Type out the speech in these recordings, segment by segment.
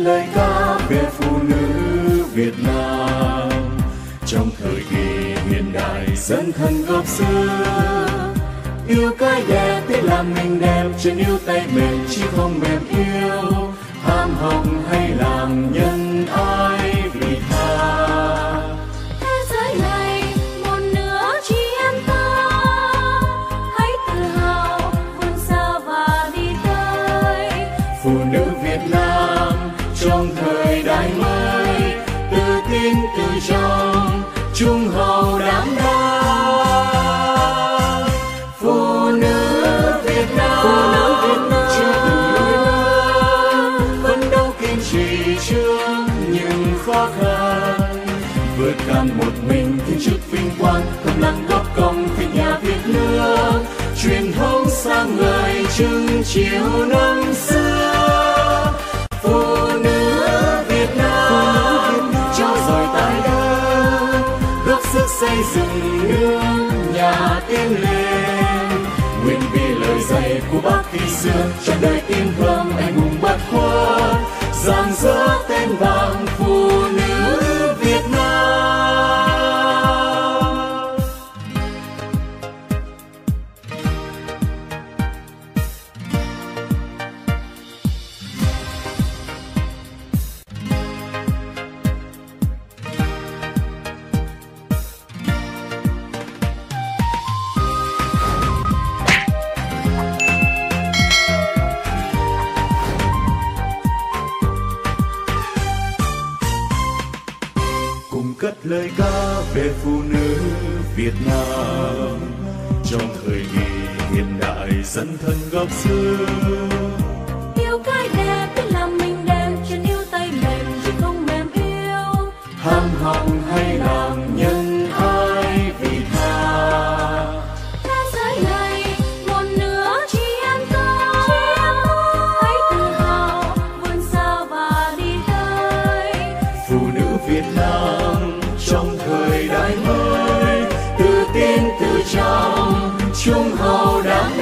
lời ca về phụ nữ Việt Nam trong thời kỳ hiện đại dấn thân góp sức. Yêu cái đẹp để làm mình đẹp, chân yêu tay mềm chỉ không mềm yêu, ham học hay làm nhân ái vị tha. Thế giới này một nửa chị em ta, hãy tự hào vươn xa và đi tới. Phụ nữ Việt Nam trong thời đại mới, tự tin tự trọng, trung hậu đảm đang. Phụ nữ Việt Nam chưa từng lùi bước, phấn đấu kiên trì trước những khó khăn, vượt cạn một mình thiên chức vinh quang, thầm lặng góp công vì nhà Việt nước, truyền thống sáng ngời trưng chiều năm xưa. Phụ nữ Việt Nam cho rồi tài đất, góp sức xây dựng nước nhà tiến lên, nguyện vì lời dạy của Bác khi xưa cho đời tin thơm anh hùng bất khuất, rạng rỡ tên vàng phụ nữ Việt Nam. Cất lời ca về phụ nữ Việt Nam trong thời kỳ hiện đại dấn thân góp sức. Yêu cái đẹp để làm mình đẹp, chân yêu tay mềm chứ không mềm yêu, Ham học hay làm nhân ái vị tha. thế giới này một nửa chị em ta, hãy tự hào vươn xa và đi tới. Phụ nữ Việt Nam trong thời đại mới, tự tin tự trọng, trung hậu đảm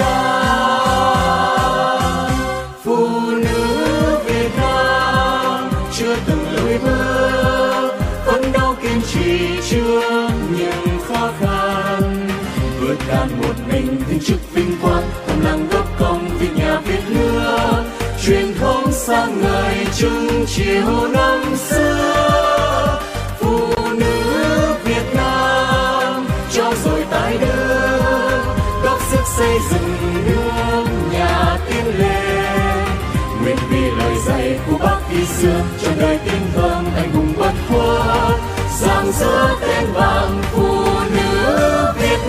đang. Phụ nữ Việt Nam chưa từng lùi bước, phấn đấu kiên trì trước những khó khăn, vượt cạn một mình thiên chức vinh quang, thầm lặng góp công vì nhà Việt nước, truyền thống sáng ngời trưng chiều năm xưa. Phụ nữ Việt Nam cho rồi tài đức, góp sức xây dựng nước nhà tiến lên, nguyện vì lời dạy của Bác khi xưa cho đời tin thơm anh hùng bất khuất, rạng rỡ tên vàng phụ nữ Việt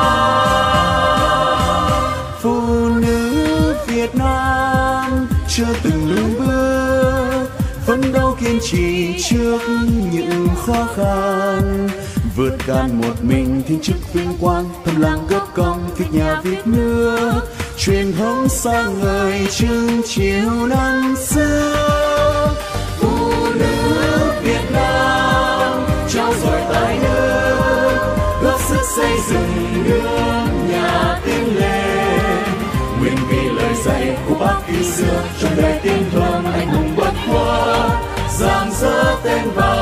Nam. Phụ nữ Việt Nam chưa từng lùi bước, phấn đấu kiên trì trước những khó khăn, vượt cạn một mình thiên chức vinh quang, thầm lặng góp công vì nhà Việt nước, truyền thống sáng ngời trưng chiều năm xưa. Phụ nữ Việt Nam trao dồi tài đức, góp sức xây dựng nước nhà tiến lên, nguyện vì lời dạy của Bác khi xưa trong đời tin thơm anh hùng bất khuất, rạng rỡ tên vàng